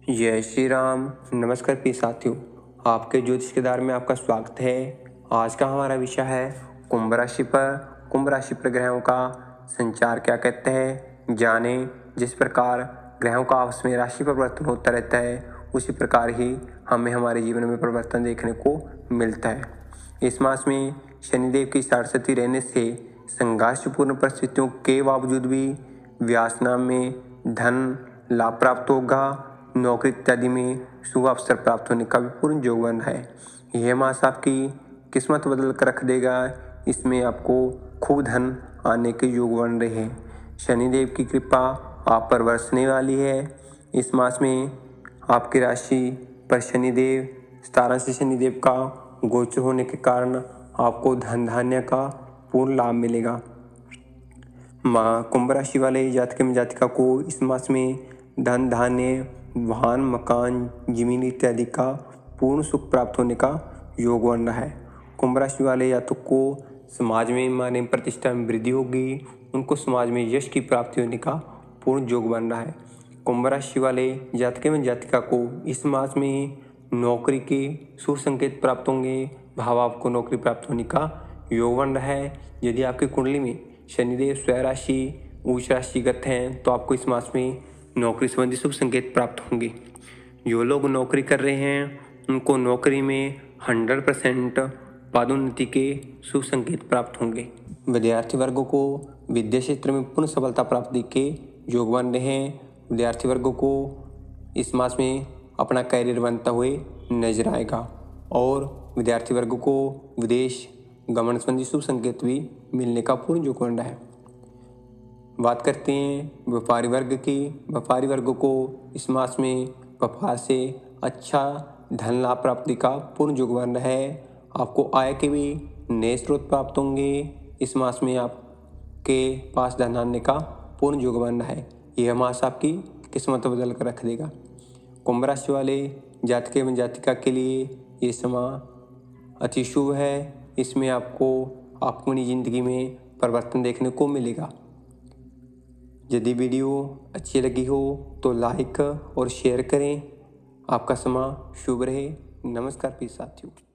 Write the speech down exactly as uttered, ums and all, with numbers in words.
जय श्री राम। नमस्कार प्रिय साथियों, आपके ज्योतिष केदार में आपका स्वागत है। आज का हमारा विषय है कुंभ राशि पर कुंभ राशि पर ग्रहों का संचार क्या कहते हैं, जाने। जिस प्रकार ग्रहों का आपस में राशि परिवर्तन होता रहता है, उसी प्रकार ही हमें हमारे जीवन में परिवर्तन देखने को मिलता है। इस मास में शनिदेव की साढ़े रहने से संघर्षपूर्ण परिस्थितियों के बावजूद भी व्यासनाम में धन लाभ प्राप्त होगा। नौकरी इत्यादि में शुभ अवसर प्राप्त होने का भी पूर्ण योग बन रहा है। यह मास आपकी किस्मत बदल कर रख देगा। इसमें आपको खूब धन आने के योग बन रहे हैं। शनिदेव की कृपा आप पर बरसने वाली है। इस मास में आपकी राशि पर शनिदेव सतारा से शनिदेव का गोचर होने के कारण आपको धन धान्य का पूर्ण लाभ मिलेगा। माँ कुंभ राशि वाले जातक एवं जातिका को इस मास में धन धान्य, वाहन, मकान, जमीन इत्यादि का पूर्ण सुख प्राप्त होने का योग बन रहा है। कुंभ राशि वाले जातक को समाज में मान प्रतिष्ठा में वृद्धि होगी। उनको समाज में यश की प्राप्ति होने का पूर्ण योग बन रहा है। कुंभ राशि वाले जातक एवं जातिका को इस मास में नौकरी के शुभ संकेत प्राप्त होंगे। भाव आपको नौकरी प्राप्त होने का योग बन रहा है। यदि आपकी कुंडली में शनिदेव स्वयं राशि उच्च राशिगत हैं तो आपको इस मास में नौकरी संबंधी शुभ संकेत प्राप्त होंगे। जो लोग नौकरी कर रहे हैं उनको नौकरी में हंड्रेड परसेंट पदोन्नति के शुभ संकेत प्राप्त होंगे। विद्यार्थी वर्गों को विद्या क्षेत्र में पूर्ण सफलता प्राप्ति के योग बन रहे हैं। विद्यार्थी वर्गों को इस मास में अपना कैरियर बनता हुए नजर आएगा और विद्यार्थी वर्गों को विदेश गमन संबंधी शुभ संकेत भी मिलने का पूर्ण योग बन रहा है। बात करते हैं व्यापारी वर्ग की। व्यापारी वर्ग को इस मास में व्यापार से अच्छा धन लाभ प्राप्ति का पूर्ण योग बन रहा है। आपको आय के भी नए स्रोत प्राप्त होंगे। इस मास में आपके पास धन आने का पूर्ण योग बन रहा है। यह मास आपकी किस्मत बदल कर रख देगा। कुंभ राशि वाले जातक एवं जातिका के लिए ये समय अति शुभ है। इसमें आपको अपनी ज़िंदगी में परिवर्तन देखने को मिलेगा। यदि वीडियो अच्छी लगी हो तो लाइक और शेयर करें। आपका समय शुभ रहे। नमस्कार प्रिय साथियों।